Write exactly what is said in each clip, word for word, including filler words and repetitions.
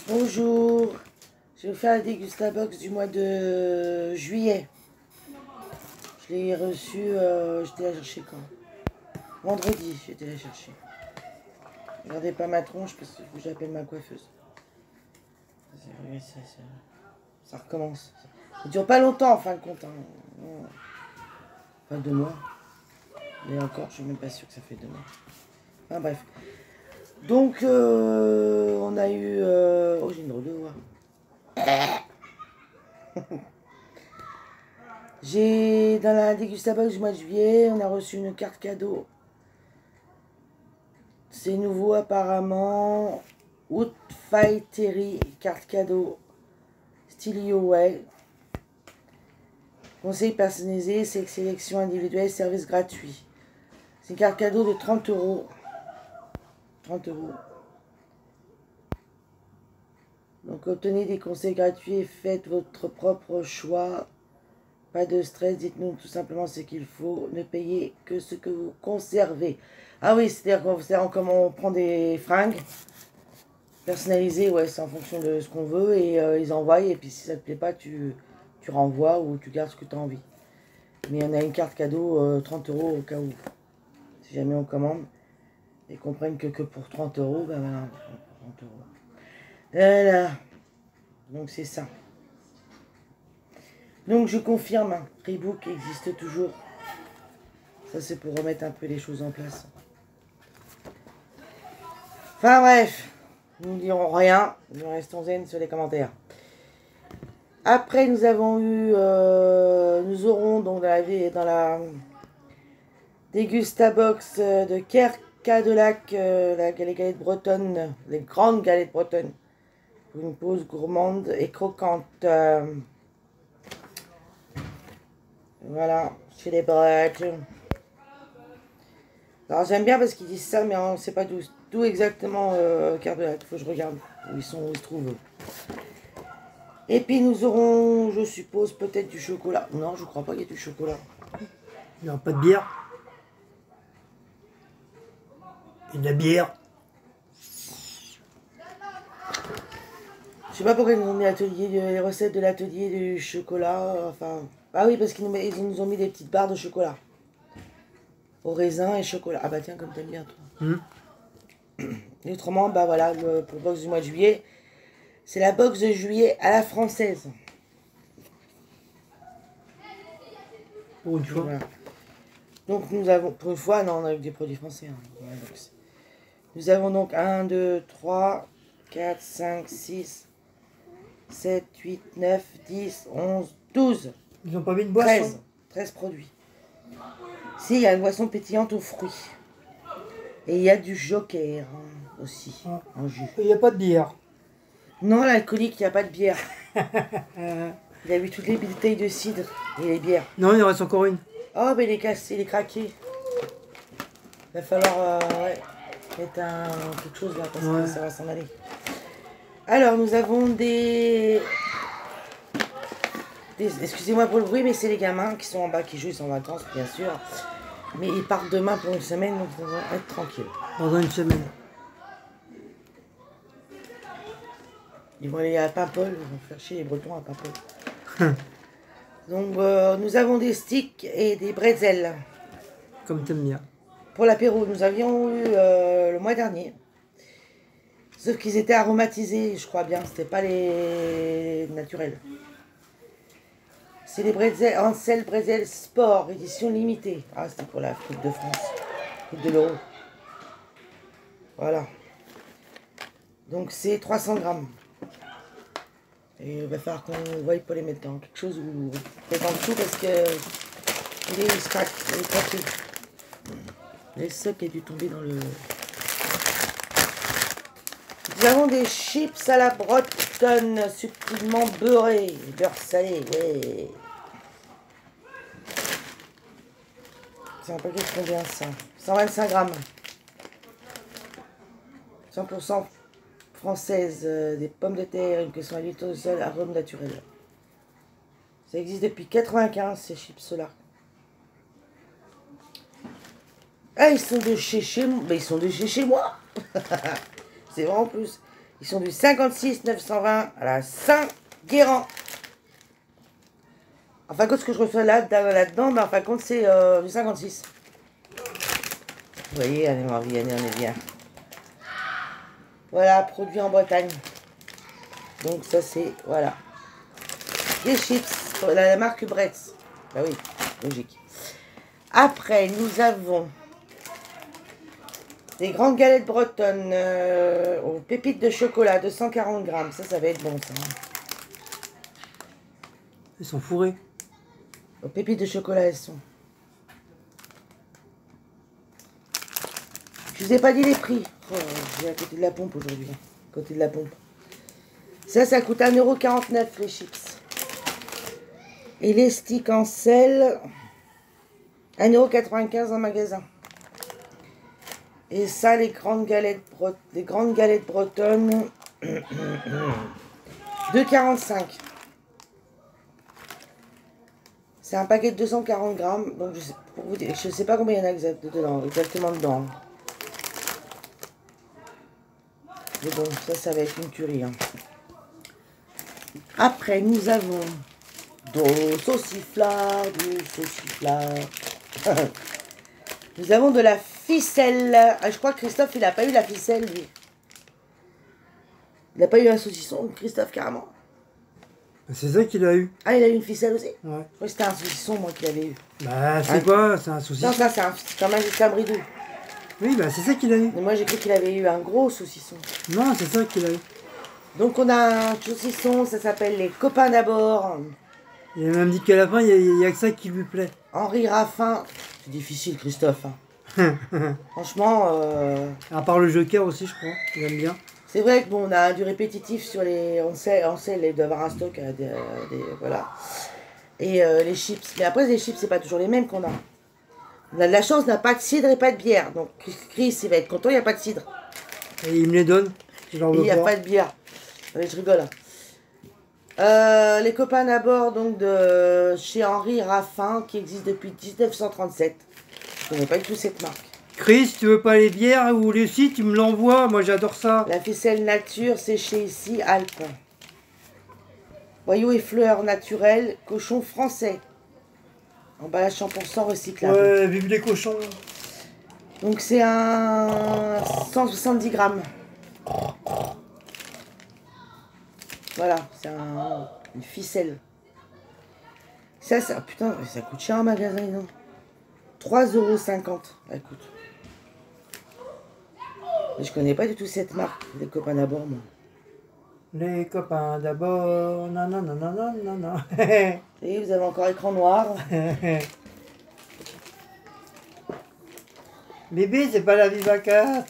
Bonjour, je vais vous faire la dégustabox du mois de juillet. Je l'ai reçu, euh, j'étais la chercher quand vendredi, j'étais la chercher. Regardez pas ma tronche parce qu'il faut que j'appelle ma coiffeuse. Ça, ça, ça, ça recommence. Ça dure pas longtemps en fin de compte. Hein. Enfin deux mois. Et encore, je suis même pas sûre que ça fait deux mois. Enfin bref. Donc, euh, on a eu... Euh... Oh, j'ai une drôle de voix. J'ai, dans la dégustabox du mois de juillet, on a reçu une carte cadeau. C'est nouveau apparemment. Woodfight Terry, carte cadeau. Style Way. Conseil personnalisé, sélection individuelle, service gratuit. C'est une carte cadeau de trente euros. trente euros. Donc obtenez des conseils gratuits et faites votre propre choix. Pas de stress, dites-nous tout simplement ce qu'il faut. Ne payez que ce que vous conservez. Ah oui, c'est-à-dire comment on prend des fringues personnalisées, ouais, c'est en fonction de ce qu'on veut. Et euh, ils envoient, et puis si ça te plaît pas, tu, tu renvoies ou tu gardes ce que tu as envie. Mais on a une carte cadeau, euh, trente euros au cas où. Si jamais on commande. Et qu'on prenne que, que pour trente euros, ben voilà, trente euros. Voilà. Donc c'est ça. Donc je confirme, hein, Reebok existe toujours. Ça c'est pour remettre un peu les choses en place. Enfin bref, nous ne dirons rien, nous restons zen sur les commentaires. Après nous avons eu, euh, nous aurons donc dans la, dans la dégustabox de Kerkadelac, euh, la, les galettes bretonnes, les grandes galettes bretonnes. Pour une pause gourmande et croquante. Euh, voilà, chez les Bretons. Alors j'aime bien parce qu'ils disent ça, mais on ne sait pas d'où exactement euh, Kerkadelac. Il faut que je regarde où ils sont, où ils se trouvent. Et puis nous aurons, je suppose, peut-être du chocolat. Non, je crois pas qu'il y ait du chocolat. Il n'y aura pas de bière. Et de la bière. Je sais pas pourquoi ils nous ont mis l'atelier, les recettes de l'atelier du chocolat. Enfin, ah oui, parce qu'ils nous, ils nous ont mis des petites barres de chocolat. Au raisin et chocolat. Ah bah tiens, comme t'aimes bien toi. Mmh. Et autrement, bah voilà, le, pour le box du mois de juillet, c'est la box de juillet à la française. Pour une fois. Voilà. Donc nous avons, pour une fois, non, on a eu des produits français. Hein, nous avons donc un, deux, trois, quatre, cinq, six, sept, huit, neuf, dix, onze, douze. Ils n'ont pas mis de boisson. treize. treize produits. Si, il y a une boisson pétillante aux fruits. Et il y a du joker hein, aussi, ah. en jus. Il n'y a pas de bière. Non, l'alcoolique, il n'y a pas de bière. Il a vu toutes les bouteilles de cidre et les bières. Non, il en reste encore une. Oh, mais il est cassé, il est craqué. Il va falloir euh, ouais, mettre un, quelque chose là, parce ouais. que ça va s'en aller. Alors, nous avons des... des excusez-moi pour le bruit, mais c'est les gamins qui sont en bas, qui jouent, ils sont en vacances, bien sûr. Mais ils partent demain pour une semaine, donc ils vont être tranquilles. Pendant une semaine. Ils vont aller à Paimpol, ils vont faire chier les Bretons à Paimpol. Donc, euh, nous avons des sticks et des bretzels. Comme t'aimes bien. Pour l'apéro, nous avions eu euh, le mois dernier. Sauf qu'ils étaient aromatisés, je crois bien. C'était pas les naturels. C'est les bretzels, Ansel Bretzel Sport, édition limitée. Ah, c'était pour la Coupe de France. Coupe de l'Euro. Voilà. Donc, c'est trois cents grammes. Et il va falloir qu'on voie pour les mettre dans quelque chose ou peut-être en dessous parce que il est craqué, il est craqué. Les socs a dû tomber dans le... Nous avons des chips à la bretonne subtilement beurrés, beurre salé, ouais. C'est un paquet de combien ça? cent vingt-cinq grammes. cent pour cent française, euh, des pommes de terre, une cuisson à l'huile au sol, arôme naturel. Ça existe depuis quatre-vingt-quinze, ces chips-là. Ah, ils sont de chez chez moi. Ils sont de chez chez moi. C'est vrai en plus. Ils sont du cinquante-six neuf cent vingt à la Saint-Guérand. En fin de compte, ce que je reçois là-dedans, là mais en fin de compte, c'est euh, du cinquante-six. Vous voyez, allez, on est bien. Voilà, produit en Bretagne. Donc ça, c'est, voilà. Des chips, la, la marque Bretz. Bah oui, logique. Après, nous avons des grandes galettes bretonnes euh, aux pépites de chocolat, deux cent quarante grammes. Ça, ça va être bon, ça. Ils sont fourrés. Aux pépites de chocolat, elles sont. Je vous ai pas dit les prix. Oh, j'ai à côté de la pompe aujourd'hui. À côté de la pompe. Ça, ça coûte un euro quarante-neuf les chips. Et les sticks en sel, un euro quatre-vingt-quinze en magasin. Et ça, les grandes galettes, bre... les grandes galettes bretonnes, deux euros quarante-cinq. C'est un paquet de deux cent quarante grammes. Donc, je sais, pour vous dire, je sais pas combien il y en a exact, dedans, exactement dedans. Mais bon, ça, ça va être une tuerie. Hein. Après, nous avons du sauciflard, du sauciflard. Nous avons de la ficelle. Ah, je crois que Christophe, il n'a pas eu la ficelle, lui. Il n'a pas eu un saucisson, Christophe, carrément. C'est ça qu'il a eu. Ah, il a eu une ficelle aussi? Ouais. Je crois que c'était un saucisson, moi, qu'il avait eu. Bah, c'est hein? quoi? C'est un saucisson. Non, ça, c'est comme un, un bridou. Oui, bah, c'est ça qu'il a eu. Mais moi, j'ai cru qu'il avait eu un gros saucisson. Non, c'est ça qu'il a eu. Donc, on a un saucisson, ça s'appelle les copains d'abord. Il a même dit qu'à la fin, il n'y a, a que ça qui lui plaît. Henri Raffin. C'est difficile, Christophe. Hein. Franchement... Euh... À part le Joker aussi, je crois. Il aime bien. C'est vrai que bon, on a du répétitif sur les... On sait, on sait d'avoir un stock, euh, des, des, voilà. Et euh, les chips. Mais après, les chips, c'est pas toujours les mêmes qu'on a. On a de la chance, on n'a pas de cidre et pas de bière. Donc, Chris, il va être content, il n'y a pas de cidre. Et il me les donne. Et il n'y a pas de bière. Allez, je rigole. Euh, les copains d'abord, donc, de chez Henri Raffin, qui existe depuis mille neuf cent trente-sept. Je ne connais pas du tout cette marque. Chris, tu veux pas les bières ou les scies, tu me l'envoies. Moi, j'adore ça. La ficelle nature, c'est chez ici, Alpes. Boyaux et fleurs naturelles, cochon français. Emballage cent pour cent recyclable. Ouais, vive les cochons. Donc c'est un cent soixante-dix grammes. Voilà, c'est un... une ficelle. Ça, ça, putain, ça coûte cher en magasin, non? trois euros cinquante, elle coûte. Mais je connais pas du tout cette marque, les copains d'abord, moi. Les copains d'abord, nanana, nanana, nanana. Et vous avez encore écran noir. Bébé, c'est pas la Vivacat.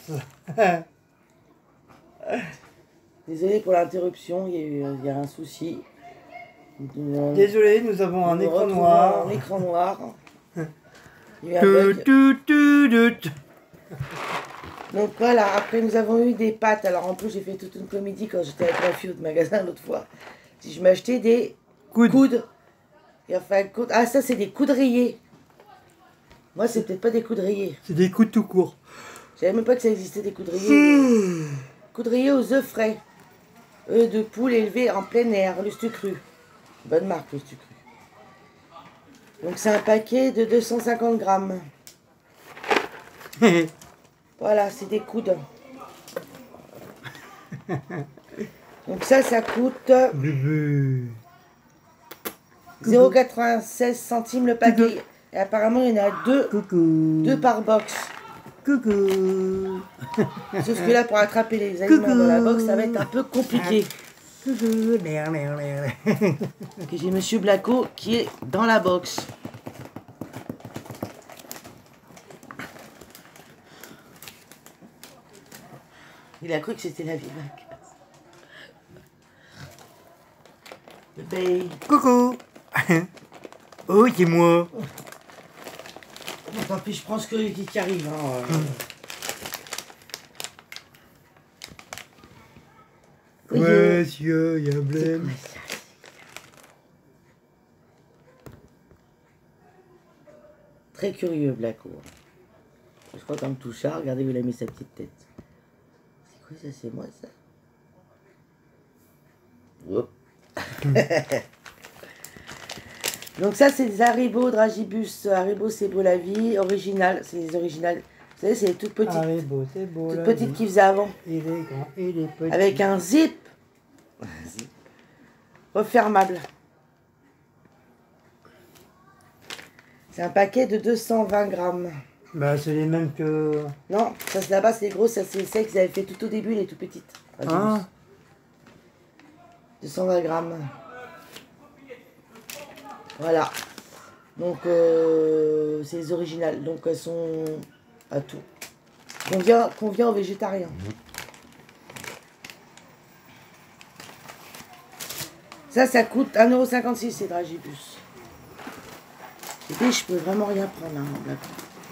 Désolé pour l'interruption, il y a eu il y a un souci. Nous, Désolé, nous avons un nous écran retrouvons noir. Un écran noir. Il y a eu un Tu, bug. tu, tu, tu, tu. Donc voilà, après nous avons eu des pâtes. Alors en plus, j'ai fait toute une comédie quand j'étais avec ma fille au magasin l'autre fois. Si je m'achetais des Coude. coudes. Et enfin, coude. Ah, ça, c'est des coudriers. Moi, c'est peut-être pas des coudriers. C'est des coudes tout court. Je savais même pas que ça existait des coudriers. Coudriers aux œufs frais. Œufs de poule élevés en plein air. Lustucru. Bonne marque, Lustucru. Donc c'est un paquet de deux cent cinquante grammes. Voilà, c'est des coudes. Donc ça, ça coûte Bébé. zéro virgule quatre-vingt-seize centimes le paquet. Et apparemment, il y en a deux, Coucou. deux par box. Coucou. Sauf que là, pour attraper les aliments Coucou. dans la box, ça va être un peu compliqué. Coucou. Merde, merde, merde. Donc j'ai Monsieur Blacko qui est dans la box. Il a cru que c'était la Vivac. Le bail. Coucou. Oh, c'est moi. Tant pis, je prends ce que, qui, qui arrive. Hein. Mmh. Monsieur, il y a un blême. Très curieux, Blacko. Je crois comme Touchard, regardez où il a mis sa petite tête. C'est quoi ça? C'est moi ça? Donc ça, c'est des Haribo Dragibus. Haribo, c'est beau la vie. Original, c'est les originales. Vous savez, c'est les toutes petites. Haribo, c'est beau Toutes la petites vie. qu'ils faisaient avant. Il est grand, il est petit. Avec un zip. Un zip. Refermable. C'est un paquet de deux cent vingt grammes. Bah, c'est les mêmes que... Non, ça c'est là-bas, c'est les gros, ça c'est celles qu'ils avaient fait tout au début, les tout petites. Ah. deux cent vingt grammes. Voilà. Donc, euh, c'est les originales. Donc, elles sont à tout. Convient, convient aux végétariens. Ça, ça coûte un euro cinquante-six, ces Dragibus. Et puis, je peux vraiment rien prendre. Hein, d'accord.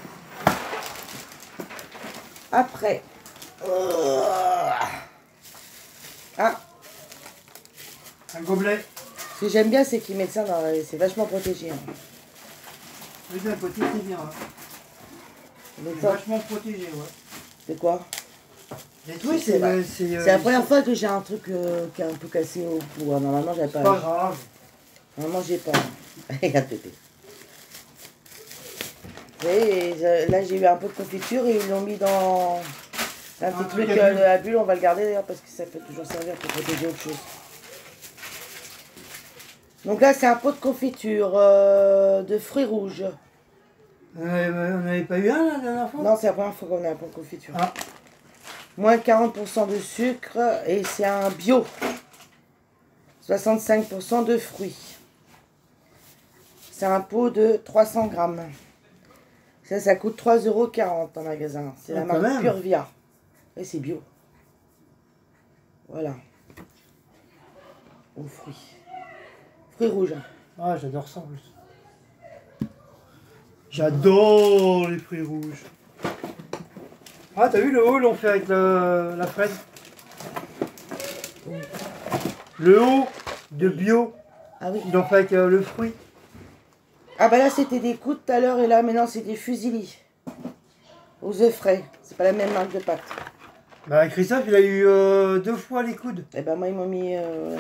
Après. Euh... Ah. Un gobelet. Ce que j'aime bien, c'est qu'ils mettent ça dans... C'est vachement protégé. Hein. Oui, d'un côté, c'est bien. Hein. C'est ça... vachement protégé, ouais. C'est quoi? Oui, c'est euh, euh, la première fois que j'ai un truc euh, qui est un peu cassé au cou. Normalement, j'avais pas. C'est pas grave. Normalement, j'ai pas. Regarde, Pépé. Et là, j'ai eu un peu de confiture et ils l'ont mis dans un petit truc de euh, la bulle. On va le garder d'ailleurs parce que ça peut toujours servir pour protéger autre chose. Donc là, c'est un pot de confiture euh, de fruits rouges. On n'avait pas eu un la dernière fois? Non, c'est la première fois qu'on a un pot de confiture. Ah. Moins quarante pour cent de sucre et c'est un bio. soixante-cinq pour cent de fruits. C'est un pot de trois cents grammes. Ça, ça coûte trois euros quarante en magasin. C'est la ah, marque Purvia. Et c'est bio. Voilà. Aux fruits. Fruits rouges. Ah, j'adore ça en plus. J'adore les fruits rouges. Ah, t'as vu le haut, l'on fait avec le, la fraise? Le haut de bio. Ah oui. Ils l'ont fait avec euh, le fruit. Ah bah là, c'était des coups tout à l'heure et là, maintenant, c'est des fusilis. Aux œufs frais. C'est pas la même marque de pâte. Bah, Christophe, il a eu euh, deux fois les coudes. Eh ben moi, ils m'ont mis... Euh,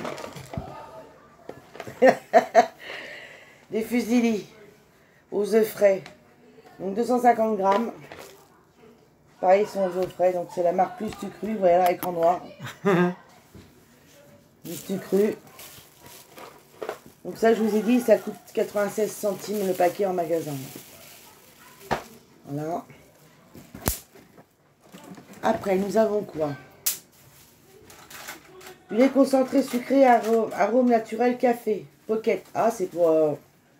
des fusilis. Aux œufs frais. Donc deux cent cinquante grammes. Pareil, ils sont aux œufs frais. Donc c'est la marque Plus Tu Cru. Voilà, écran noir. Plus Tu Cru. Donc ça, je vous ai dit, ça coûte quatre-vingt-seize centimes le paquet en magasin. Voilà. Après, nous avons quoi? Du lait concentré sucré, arôme, arôme naturel café. Pocket. Ah, c'est pour... Euh,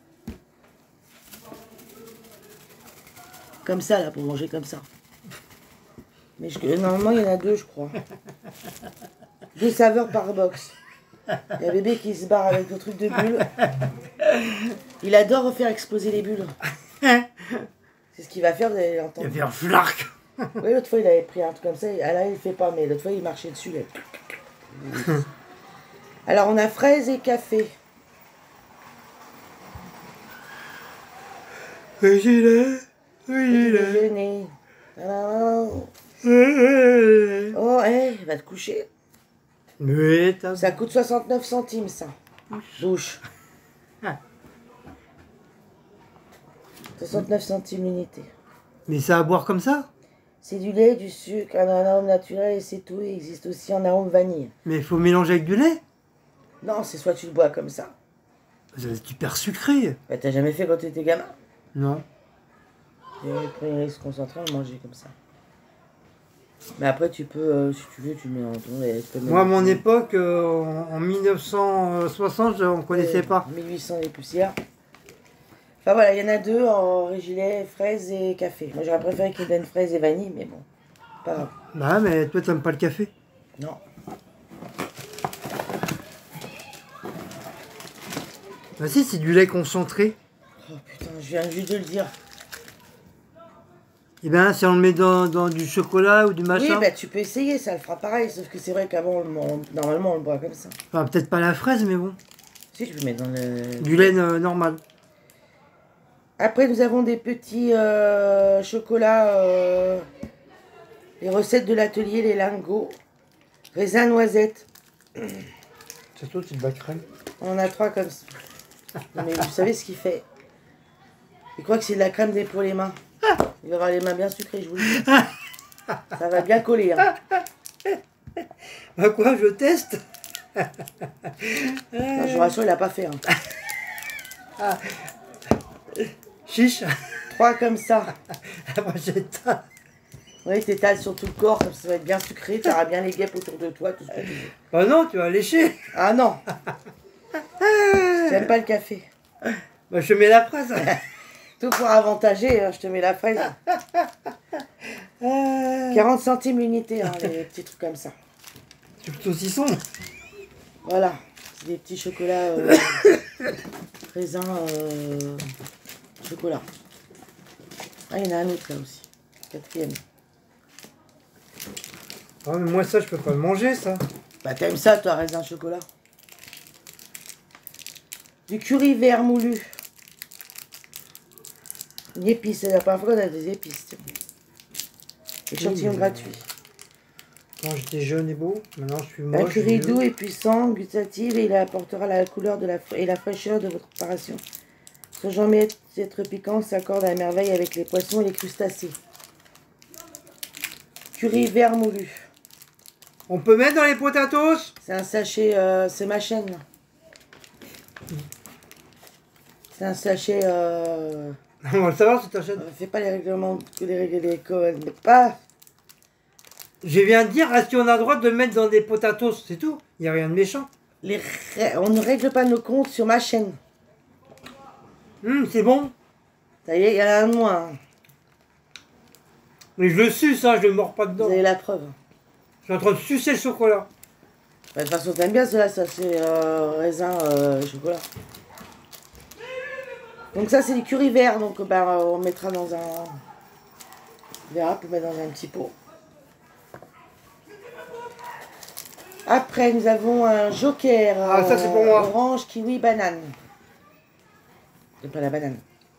comme ça, là, pour manger comme ça. Mais je, normalement, il y en a deux, je crois. Deux saveurs par box. Il y a bébé qui se barre avec le truc de bulles. Il adore refaire exploser les bulles. C'est ce qu'il va faire, vous allez l'entendre. Il va faire flark. Oui, l'autre fois, il avait pris un truc comme ça. Ah, là, il ne fait pas, mais l'autre fois, il marchait dessus. Là. Alors, on a fraises et café. Oui, j'y l'ai. Oui, j'y l'ai. Oh, hé, hey, va te coucher. Oui, ça coûte soixante-neuf centimes, ça. Bouche. soixante-neuf centimes l'unité. Mais ça à boire comme ça? C'est du lait, du sucre, un arôme naturel et c'est tout. Il existe aussi en arôme vanille. Mais il faut mélanger avec du lait? Non, c'est soit tu le bois comme ça. C'est super sucré. Bah, t'as jamais fait quand tu étais gamin? Non. J'ai pris un risque concentré, on mangeait comme ça. Mais après, tu peux, euh, si tu veux, tu mets en ton lait. Moi, à mon époque, euh, en, en mille neuf cent soixante, on ne connaissait pas. mille huit cents les poussières. Enfin voilà, il y en a deux en régilet, fraises et café. Moi, j'aurais préféré qu'ils donnent fraises et vanille, mais bon, pas grave. Bah, mais toi, t'aimes pas le café? Non. Bah si, c'est du lait concentré. Oh putain, je viens juste de le dire. Eh bien, si on le met dans, dans du chocolat ou du machin... Oui, bah tu peux essayer, ça le fera pareil, sauf que c'est vrai qu'avant, normalement, on le boit comme ça. Enfin, peut-être pas la fraise, mais bon. Si, tu peux mettre dans le... Du lait euh, normal. Après, nous avons des petits euh, chocolats, euh, les recettes de l'atelier, les lingots, raisin noisette. C'est toi, c'est de la crème. On en a trois comme ça. Mais vous savez ce qu'il fait? Il croit que c'est de la crème pour les mains. Il va avoir les mains bien sucrées, je vous le dis. Ça va bien coller. Hein. Bah quoi, je teste. Non, je vous rassure, il n'a pas fait. Hein. Ah. Chiche. Trois comme ça. Moi j'éteins. Oui, t'étales sur tout le corps, comme ça va être bien sucré, tu auras bien les guêpes autour de toi, tout ce que tu veux. Bah non, tu vas lécher. Ah non. J'aime pas le café. Bah je te mets la fraise. Tout pour avantager, hein, je te mets la fraise. quarante centimes l'unité, hein, les petits trucs comme ça. C'est plutôt saucisson. Voilà, c'est des petits chocolats euh, raisins euh, chocolat. Ah, il y en a un autre là aussi, quatrième. Ah mais moi ça je peux pas le manger ça. Bah t'aimes ça toi, raisin chocolat. Du curry vert moulu. Une épice, c'est la première fois qu'on a des épices. Échantillon Oui, gratuit. Quand j'étais jeune et beau, maintenant je suis Un moche. curry doux et puissant, gustatif, et il apportera la couleur de la et la fraîcheur de votre préparation. Son jamais être piquant s'accorde à merveille avec les poissons et les crustacés. Curry vert moulu. On peut mettre dans les potatoes. C'est un sachet, euh, c'est ma chaîne. C'est un sachet. Euh, On va le savoir si t'achètes. euh, fais pas les règlements, les règlements, pas. Je viens de dire, est-ce qu'on a le droit de le mettre dans des potatoes? C'est tout. Il n'y a rien de méchant. Les, on ne règle pas nos comptes sur ma chaîne. Hum, c'est bon. Ça y est, il y en a un de moins. Mais je le suce, hein, je le mords pas dedans. Vous avez la preuve. Je suis en train de sucer le chocolat. Bah, de toute façon, t'aimes bien cela, ça c'est euh, raisin euh, chocolat. Donc ça c'est du curry vert, donc bah, on mettra dans un... On verra, pour mettre dans un petit pot. Après, nous avons un joker. Ah, ça, c'est pour moi. Orange, kiwi, banane. C'est pas la banane.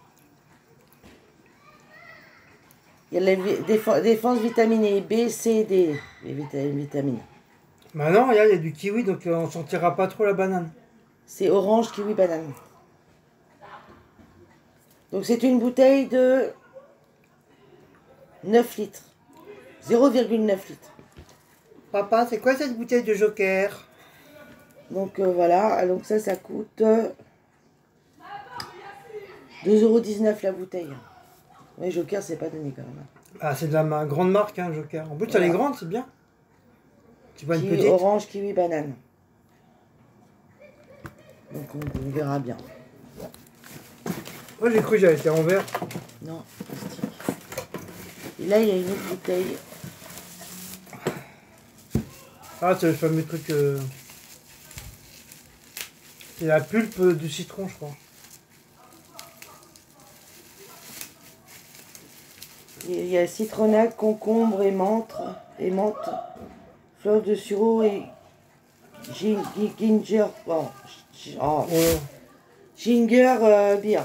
Il y a les déf défense vitaminées B, C, D. Les vita vitamines. Bah non, regarde, il y a du kiwi, donc euh, on sentira pas trop la banane. C'est orange, kiwi, banane. Donc c'est une bouteille de neuf litres. zéro virgule neuf litres. Papa, c'est quoi cette bouteille de joker? Donc euh, voilà, donc ça, ça coûte euh, deux euros dix-neuf la bouteille. Oui, Joker, c'est pas donné quand même. Ah, c'est de la ma grande marque, hein, Joker. En plus, voilà. Elle est grande, c'est bien. C'est pas une Kiwi, petite. orange, kiwi, banane. Donc on, on verra bien. Moi, j'ai cru que j'avais été en verre. Non, plastique. Et là, il y a une autre bouteille. Ah, c'est le fameux truc... Euh... C'est la pulpe du citron, je crois. Il y a citronnade, concombre et menthe, et menthe, fleur de sureau et gin, ginger, oh, oh, Oh. ginger euh, beer.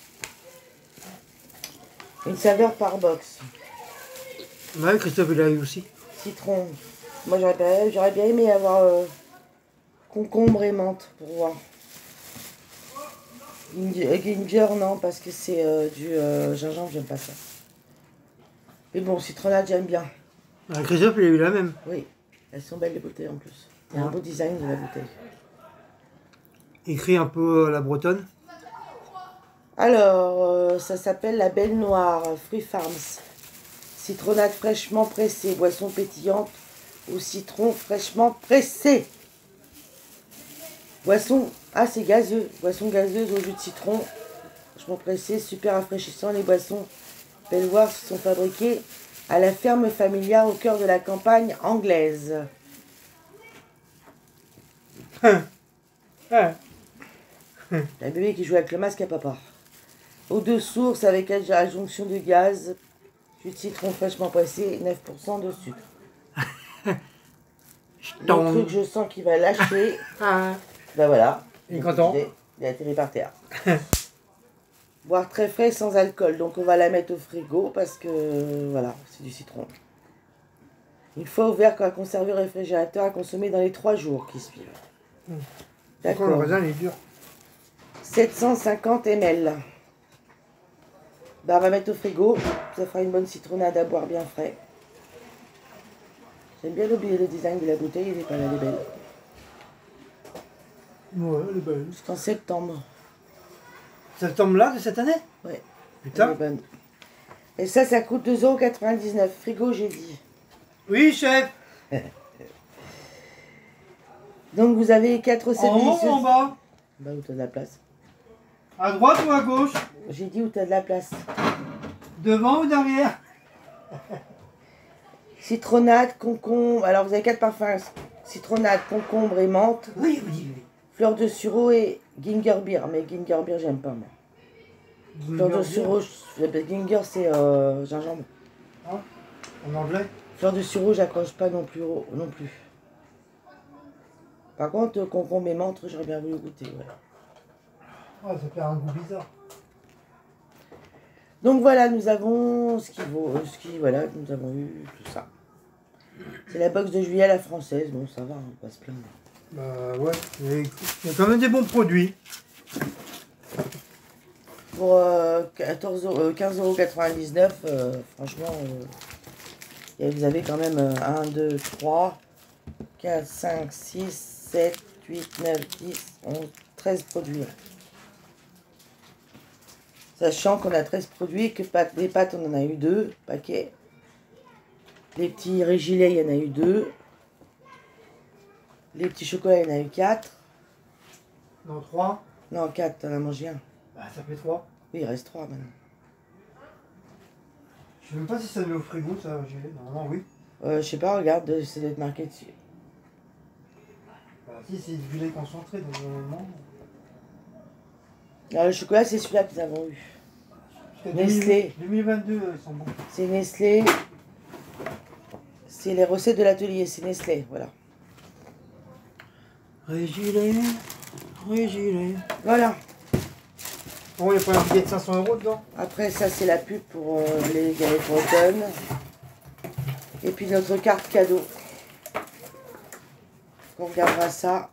Une saveur par box. Ouais, Christophe, il a eu aussi. Citron. Moi, j'aurais bien, j'aurais bien aimé avoir euh, concombre et menthe pour voir. Ginger, ginger non, parce que c'est euh, du euh, gingembre, j'aime pas ça. Mais bon, citronnade, j'aime bien. Ah, Christophe, il a eu la même. Oui, elles sont belles les bouteilles en plus. Il y a Ouais. un beau design de la bouteille. Écrit un peu euh, la bretonne. Alors, euh, ça s'appelle la Belle Noire, Fruit Farms. Citronnade fraîchement pressée, boisson pétillante au citron fraîchement pressé. Boisson, ah c'est gazeux, boisson gazeuse au jus de citron, fraîchement pressé, super rafraîchissant. Les boissons Belle Noire sont fabriquées à la ferme familiale au cœur de la campagne anglaise. Ouais. Un bébé qui joue avec le masque à papa. Eau de source avec adjonction de gaz, jus de citron fraîchement pressé, neuf pour cent de sucre. Le truc, je sens qu'il va lâcher. Ben voilà. Il est content. Il a atterri par terre. Boire très frais sans alcool. Donc on va la mettre au frigo parce que voilà, c'est du citron. Une fois ouvert, à conserver au réfrigérateur, à consommer dans les trois jours qui suivent. Mmh. D'accord. Le raisin, il est dur. sept cent cinquante millilitres. Bah, on va mettre au frigo. Ça fera une bonne citronnade à boire bien frais. J'aime bien le, le design de la bouteille, elle est pas mal, elle est belle. Ouais, elle est belle. C'est en septembre. Septembre là de cette année? Ouais. Putain. Elle est bonne. Et ça, ça coûte deux euros quatre-vingt-dix-neuf. Frigo, j'ai dit. Oui, chef. Donc, vous avez quatre recettes En haut ou délicieuses. en bas? Bah, où t'as de la place. À droite ou à gauche? J'ai dit où t'as de la place. Devant ou derrière? Citronnade, concombre. Alors, vous avez quatre parfums. Citronnade, concombre et menthe. Oui, oui, oui. Fleur de sureau et ginger beer. Mais ginger beer, j'aime pas, moi. Fleur de sureau, je- ginger, c'est euh, gingembre. Hein? En anglais? Fleur de sureau, j'accroche pas non plus, au- non plus. Par contre, concombre et menthe, j'aurais bien voulu goûter. Ouais. Ah, ça fait un goût bizarre. Donc voilà, nous avons ce qui vaut, ce qui, voilà, nous avons eu tout ça. C'est la box de juillet à la française, bon ça va, on va pas se plaindre. Bah ouais, il y a quand même des bons produits. Pour euh, quatorze euros, euh, quinze euros quatre-vingt-dix-neuf, euh, franchement, euh, et vous avez quand même euh, un, deux, trois, quatre, cinq, six, sept, huit, neuf, dix, onze, treize produits. Sachant qu'on a treize produits, que pâtes, les pâtes on en a eu deux paquets. Les petits régilets, il y en a eu deux. Les petits chocolats, il y en a eu quatre. Non, trois. Non, quatre, t'en as mangé un. Bah ça fait trois. Oui, il reste trois maintenant. Je sais même pas si ça met au frigo, ça, j'ai. Normalement, oui. Euh, je sais pas, regarde, ça doit être marqué dessus. Bah si, c'est du lait concentré, donc normalement. Alors, le chocolat, c'est celui-là que nous avons eu. Jusqu'à Nestlé. deux mille vingt-deux, euh, ils sont bons. C'est Nestlé. C'est les recettes de l'atelier, c'est Nestlé, voilà. Régilé, régilé. Voilà. Bon, il n'y a pas un billet de cinq cents euros dedans? Après, ça, c'est la pub pour euh, les galettes bretonnes. Et puis notre carte cadeau. On regardera ça.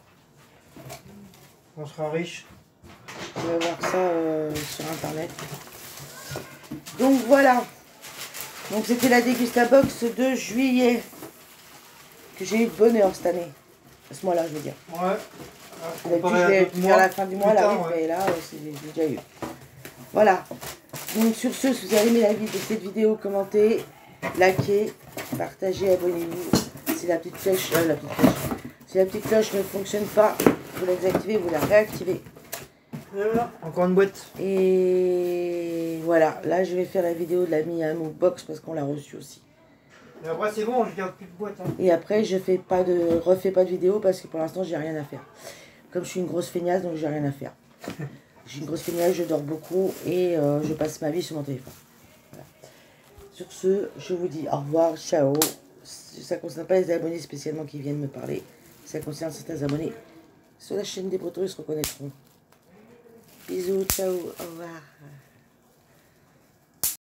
On sera riche. Je vais voir ça euh, sur internet. Donc voilà. Donc c'était la Dégustabox de juillet. Que j'ai eu de bonheur cette année. À ce mois-là, je veux dire. Ouais. D'habitude, je l'ai vers la fin du mois, elle arrive, mais là, euh, c'est j'ai déjà eu. Voilà. Donc sur ce, si vous avez aimé la vidéo de cette vidéo, commentez, likez, partagez, abonnez-vous. Si la petite flèche, euh, la petite flèche, si la petite cloche ne fonctionne pas, vous la désactivez, vous la réactivez. Et voilà, encore une boîte. Et voilà, là je vais faire la vidéo de la Miyamoto Box parce qu'on l'a reçue aussi. Et après c'est bon, je garde plus de boîte. Hein. Et après je fais pas de refais pas de vidéo parce que pour l'instant j'ai rien à faire. Comme je suis une grosse feignasse, donc j'ai rien à faire. Je suis une grosse feignasse, je dors beaucoup et euh, je passe ma vie sur mon téléphone. Voilà. Sur ce, je vous dis au revoir, ciao. Ça ne concerne pas les abonnés spécialement qui viennent me parler. Ça concerne certains abonnés sur la chaîne des Bretons, ils se reconnaîtront. Bisous, ciao, au revoir.